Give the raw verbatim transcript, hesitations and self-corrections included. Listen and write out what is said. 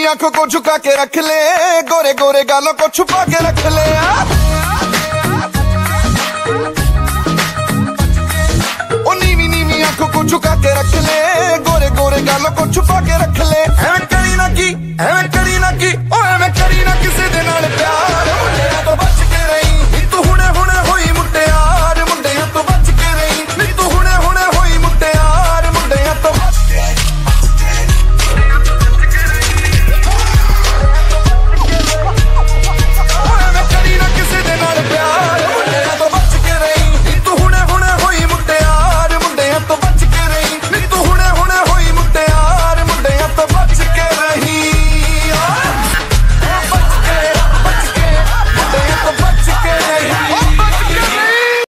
नीवी आंखों को झुका के रख ले, गोरे गोरे गालों को छुपा के रख ले। ओ नीवी नीवी आंखों को झुका के रख ले, गोरे गोरे गालों को छुपा के रख ले। एवें करी ना की एवें